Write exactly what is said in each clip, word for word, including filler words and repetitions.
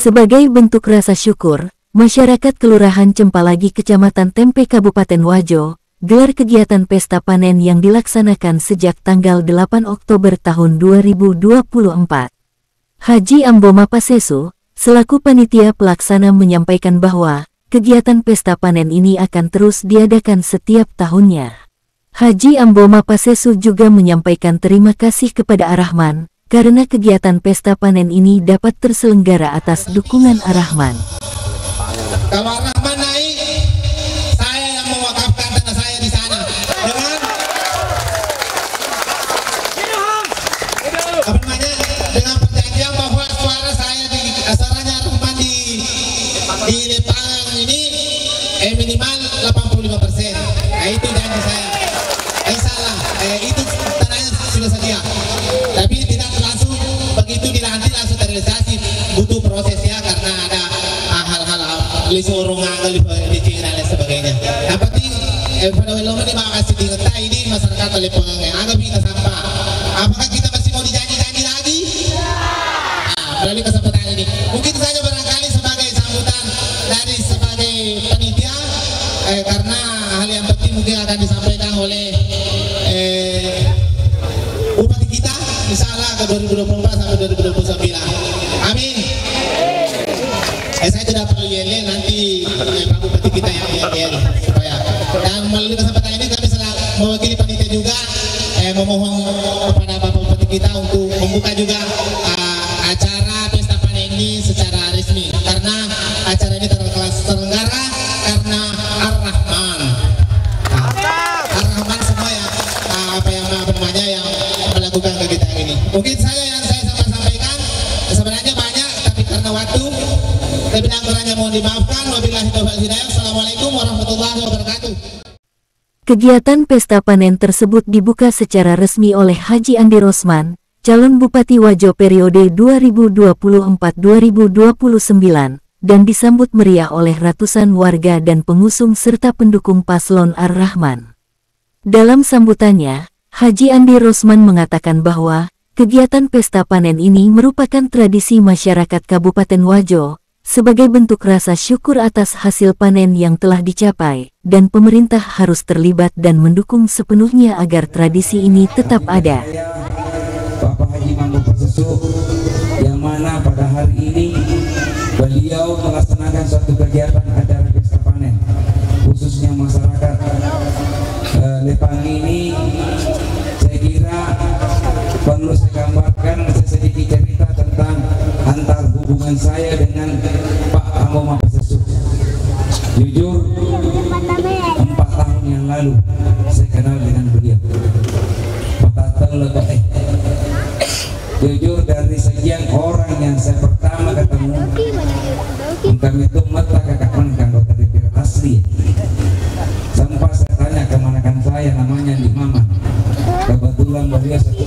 Sebagai bentuk rasa syukur, masyarakat Kelurahan Cempalagi Kecamatan Tempe Kabupaten Wajo gelar kegiatan pesta panen yang dilaksanakan sejak tanggal delapan Oktober tahun dua ribu dua puluh empat. Haji Amboma Pasesu, selaku panitia pelaksana menyampaikan bahwa kegiatan pesta panen ini akan terus diadakan setiap tahunnya. Haji Amboma Pasesu juga menyampaikan terima kasih kepada Ar-Rahman karena kegiatan pesta panen ini dapat terselenggara atas dukungan Ar-Rahman. Kalau Ar-Rahman naik, saya yang mewakafkan tanah saya di sana dengan apa namanya, dengan perjanjian bahwa suara saya di suaranya Ar-Rahman di di Lepangan ini eh minimal delapan puluh lima persen. Nah itu janji saya. Eh salah, eh, itu tanahnya sudah sedia. Tapi tidak langsung begitu dilantik langsung terrealisasi, butuh prosesnya karena ada hal-hal lisorungan, licin dan lain sebagainya. Yang penting eh, pada welongan ini makasih diingat ini masyarakat oleh pengangai agak bisa sampah. Apakah kita masih mau dijanji-janji lagi? Nah, melalui kesempatan ini mungkin saja barangkali sebagai sambutan dari sebagai panitia eh, karena hal yang penting mungkin akan disampaikan oleh eh, bupati kita insyaallah ke dua ribu dua puluh empat sampai dua ribu dua puluh sembilan. Amin. Eh, saya tidak perlu yel-yel, nanti eh, Pak Bupati kita yang yel-yel supaya. Dan melalui kesempatan ini kami selaku mewakili panitia juga eh, memohon kepada Bapak Bupati kita untuk membuka juga uh, acara pesta panen ini secara resmi karena acara ini terselenggara karena Ar-Rahman. Nah, Ar-Rahman semua yang uh, apa yang apa namanya yang melakukan kegiatan ini. Mungkin saya yang saya sama sampaikan sebenarnya banyak tapi karena waktu lebih kurangnya mohon dimaafkan. Wabillahi taufiq wal hidayah. Assalamualaikum warahmatullahi wabarakatuh. Kegiatan pesta panen tersebut dibuka secara resmi oleh Haji Andi Rosman, calon Bupati Wajo periode dua ribu dua puluh empat sampai dua ribu dua puluh sembilan, dan disambut meriah oleh ratusan warga dan pengusung serta pendukung paslon Ar-Rahman. Dalam sambutannya, Haji Andi Rosman mengatakan bahwa kegiatan pesta panen ini merupakan tradisi masyarakat Kabupaten Wajo, sebagai bentuk rasa syukur atas hasil panen yang telah dicapai, dan pemerintah harus terlibat dan mendukung sepenuhnya agar tradisi ini tetap ada. Bapak Haji Amboma Pasesu, yang mana pada hari ini beliau melaksanakan suatu kegiatan acara pesta panen, khususnya masyarakat uh, Lepang ini, saya kira perlu saya gambarkan sedikit cerita tentang antar hubungan saya dengan Pak Amboma Pasesu. Jujur, empat tahun yang lalu saya kenal dengan beliau. Empat tahun lebih. Jujur, dari sekian orang yang saya pertama ketemu, kami itu mata kakak kan anggota D P R asli. Sampai saya tanya kemanakan saya, namanya di Mama. Kebetulan beliau satu.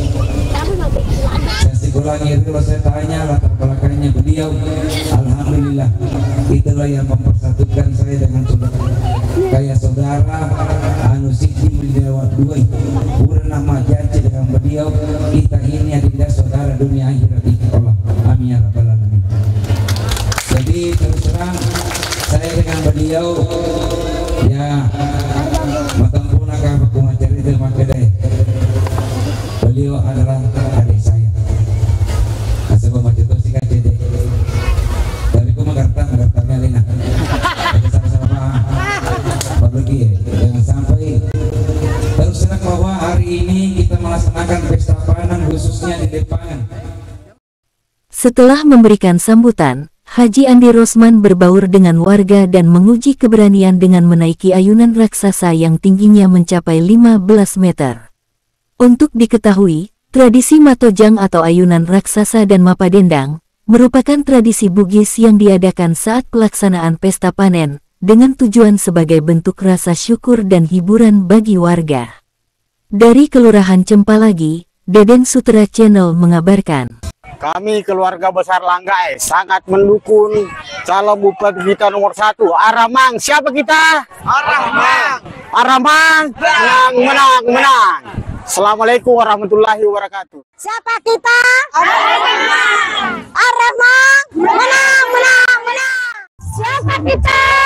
Saya sikulangi dulu, saya tanya latar belakangnya beliau. Alhamdulillah, itulah yang mempersatukan saya dengan saudara. Kayak saudara Anu Siti Lewat dua, udah nama janji dengan beliau. Kita ini adalah saudara dunia akhirat Allah. Amin ya rabbal alamin. Jadi terus terang saya dengan beliau ya matampuna ka aku cerita makadai. Beliau adalah adik saya. Asal macam tu sih kan jadi. Tapi aku mengerti mengerti Melina. Kita sama-sama pergi. Jangan sampai terus terang bahwa hari ini kita melaksanakan pesta panen khususnya di Lepangan. Setelah memberikan sambutan, Haji Andi Rosman berbaur dengan warga dan menguji keberanian dengan menaiki ayunan raksasa yang tingginya mencapai lima belas meter. Untuk diketahui, tradisi matojang atau ayunan raksasa dan mapa dendang merupakan tradisi Bugis yang diadakan saat pelaksanaan pesta panen, dengan tujuan sebagai bentuk rasa syukur dan hiburan bagi warga. Dari Kelurahan Cempalagi, Deden Sutra Channel mengabarkan. Kami keluarga besar Langgai sangat mendukung calon bupati kita nomor satu, Ar-Rahman. Siapa kita? Ar-Rahman. Ar-Rahman menang, menang, menang. Assalamualaikum warahmatullahi wabarakatuh. Siapa kita? Ar-Rahman. Ar-Rahman menang. menang, menang. Siapa kita?